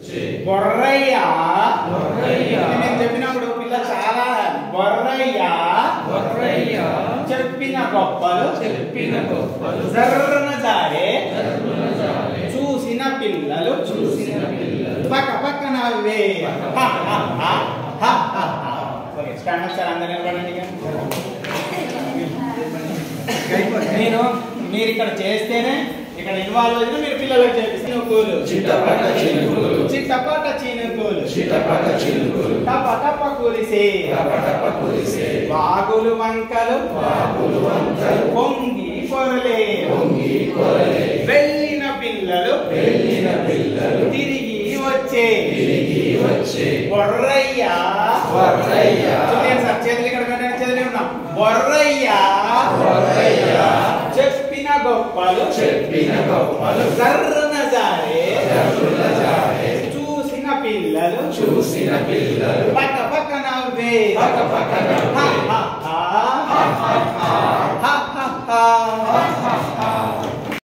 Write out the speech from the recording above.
బొర్రయ్య నేను చెప్పినప్పుడు పిల్ల చాలా బొర్రయ్య చెప్పిన గొప్పలు జర్రన జారే చూసిన పిల్లలు పక్క పక్క నవ్వే స్టాండ్ అప్ సార్ అందరూ నిలబడండి. నేను మీరు ఇక్కడ చేస్తేనే ఇక్కడ ఇన్వాల్వ్ అయినా మీరు పిల్లలకు చేపిస్తాను. కూలు చిట్టపట చినుకులు టప టప కూలిసే వాగులు వంకలు పొంగి పొరలే వెళ్ళిన పిల్లలు తిరిగి వచ్చే బొర్రయ్య సార్ చేతులు ఇక్కడ చేతులు ఉన్నాం. బొర్రయ్య చెప్పిన గొప్పలు జర్రన జారే చూసిన పిల్లలు పక్క పక్క నవ్వే